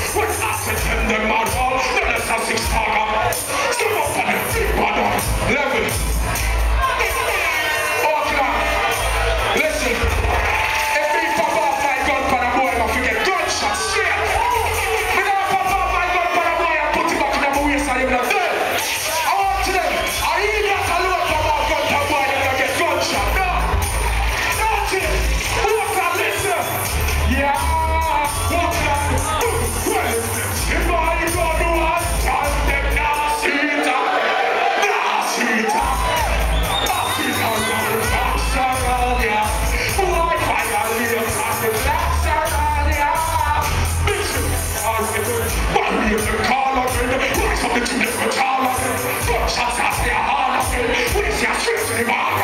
When I send them out, then let's have 6 target. Step up on the big brother. Level. Oakland. Listen. If we pop off my gun for the boy, I forget gunshots. Straight. We don't pop off my gun for the boy and put it back in the waist and you're not dead. I want to them. I even got a load from our gun for the boy and I get gunshot. No. Don't it. Oakland, listen. Yeah. Oakland. Well, if I go to one time, then now see it. Now see it. Now see it. Shots out there, hard up, we see a straight to the bar.